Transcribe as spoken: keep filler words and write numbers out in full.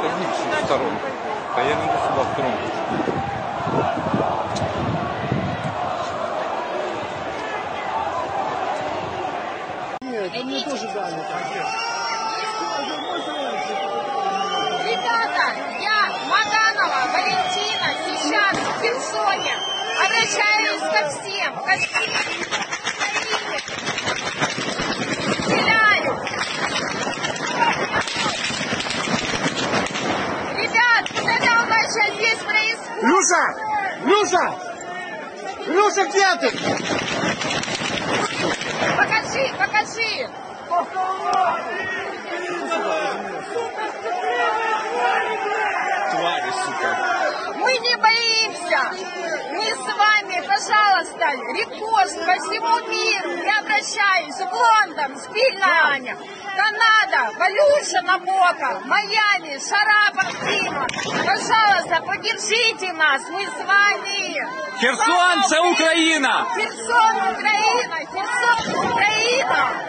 Повернись в сторону. Да я не иду сюда в сторону. Нет, это мне тоже дали. Ребята, я, Маганова Валентина, сейчас в Херсоне. Обращаюсь ко всем. Ко всем. Стреляют. Ребят, вот это у нас сейчас здесь происходит. Люша! Люша! Люша, где ты? Покажи, покажи. Твари, сука. Мы не боимся. Мы с вами, пожалуйста, репост по всему миру. Я обращаюсь в Лондон, Спильня, Канада, Валюша Набока, Майами, Шарапов, Дима. Пожалуйста, поддержите нас, мы с вами. Херсон, це Україна! Херсон, Україна! Херсон, Україна!